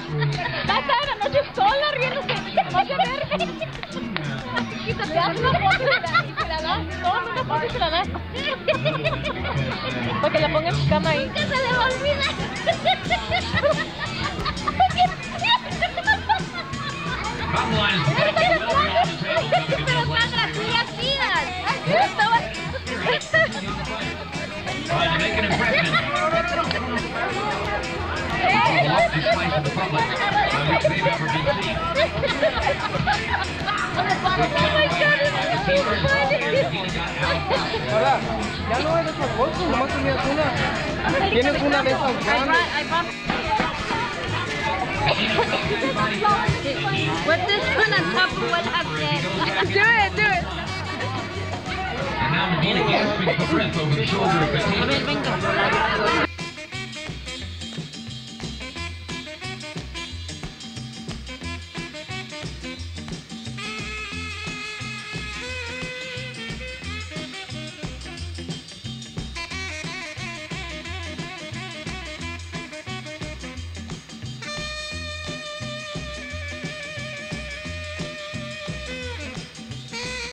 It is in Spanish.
Va a estar la noche sola riéndose. Vas a ver. Y te das una foto y se la das. Toma una foto y se la das. Para que la ponga en su cama ahí. ¡Que se le va a olvidar! Pero más gratuitas tías. Ahora, ya no eres esas bolsas, nomás tenías una. Tienes una de esas grandes. Put this one on top of what I've said. Do it, do it. And now Medina gasping for breath over the shoulder of Casillas.